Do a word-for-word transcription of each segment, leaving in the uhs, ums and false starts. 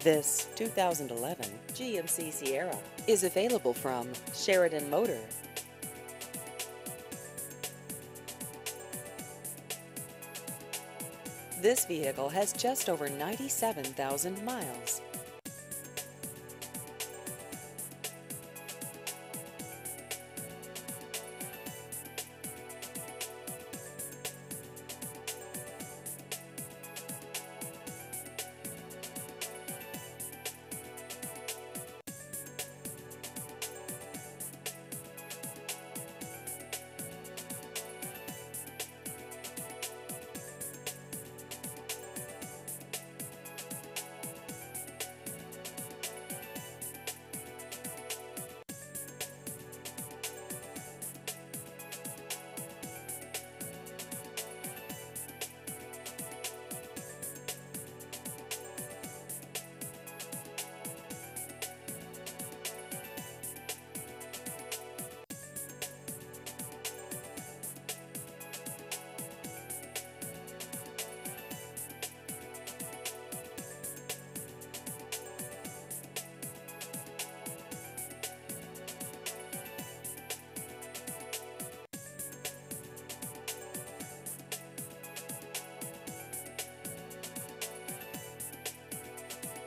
This two thousand eleven G M C Sierra is available from Sheridan Motor. This vehicle has just over ninety-seven thousand miles.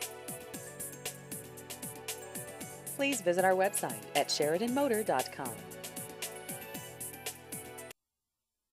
Please visit our website at Sheridan Motor dot com.